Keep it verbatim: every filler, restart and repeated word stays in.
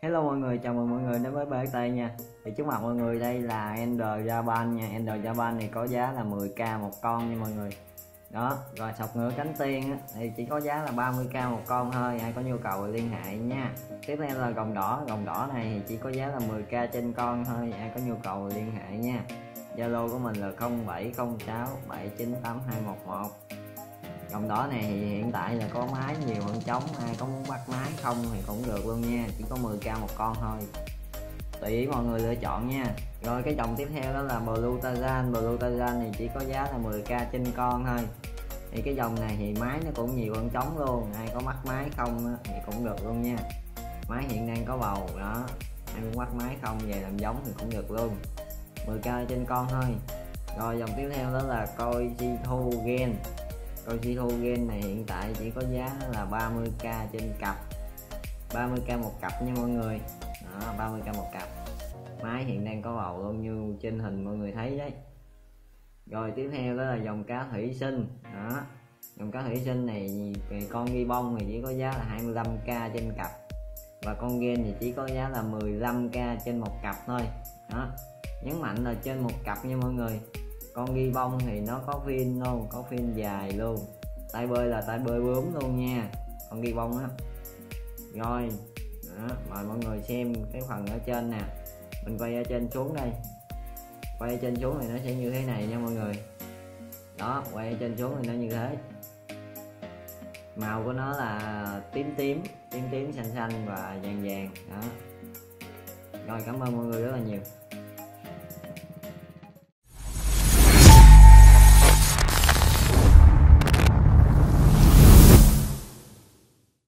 Hello mọi người, chào mừng mọi người đến với bê ét tê nha. Thì trước mặt mọi người đây là Ender Japan nha. Ender Japan này có giá là mười k một con nha mọi người. Đó, rồi sọc ngựa cánh tiên á, thì chỉ có giá là ba mươi k một con thôi. Ai có nhu cầu thì liên hệ nha. Tiếp theo là gồng đỏ, gồng đỏ này thì chỉ có giá là mười k trên con thôi. Ai có nhu cầu thì liên hệ nha. Zalo của mình là không bảy không sáu bảy chín tám hai một một. Gồng đỏ này thì hiện tại là có máy nhiều hơn trống, ai có muốn bắt máy không thì cũng được luôn nha, chỉ có mười k một con thôi, tùy ý mọi người lựa chọn nha. Rồi cái dòng tiếp theo đó là Blue Tarzan. Blue Tarzan thì chỉ có giá là mười k trên con thôi. Thì cái dòng này thì máy nó cũng nhiều hơn trống luôn, ai có bắt máy không thì cũng được luôn nha. Máy hiện đang có bầu đó, ai muốn bắt máy không về làm giống thì cũng được luôn, mười k trên con thôi. Rồi dòng tiếp theo đó là Koizuru Gen. Koizuru Gen này hiện tại chỉ có giá là ba mươi k trên cặp, ba mươi k một cặp nha mọi người. Đó, ba mươi k một cặp, máy hiện đang có bầu luôn như trên hình mọi người thấy đấy. Rồi tiếp theo đó là dòng cá thủy sinh. Đó, dòng cá thủy sinh này thì con ghi bông thì chỉ có giá là hai mươi lăm k trên cặp, và con gen thì chỉ có giá là mười lăm k trên một cặp thôi. Đó, nhấn mạnh là trên một cặp nha mọi người. Con ghi bông thì nó có phim luôn, có phim dài luôn, tay bơi là tay bơi bướm luôn nha, con ghi bông á. Rồi đó, mời mọi người xem cái phần ở trên nè, mình quay ở trên xuống đây, quay ở trên xuống thì nó sẽ như thế này nha mọi người. Đó, quay ở trên xuống thì nó như thế, màu của nó là tím tím tím tím xanh xanh và vàng vàng đó. Rồi cảm ơn mọi người rất là nhiều.